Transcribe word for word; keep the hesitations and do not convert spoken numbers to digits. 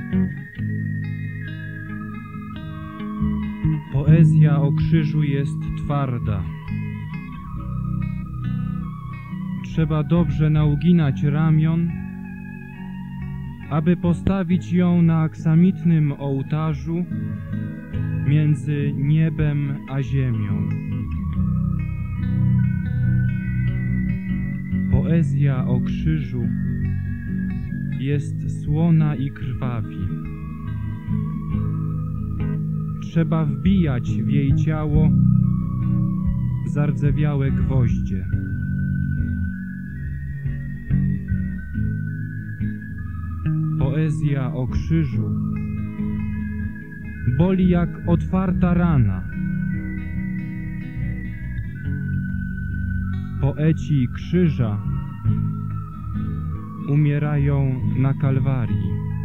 Poezja o krzyżu jest twarda. Trzeba dobrze nauginać ramion, aby postawić ją na aksamitnym ołtarzu między niebem a ziemią. Poezja o krzyżu jest słona i krwawi. Trzeba wbijać w jej ciało zardzewiałe gwoździe. Poezja o krzyżu boli jak otwarta rana. Poeci krzyża umierają na Kalwarii.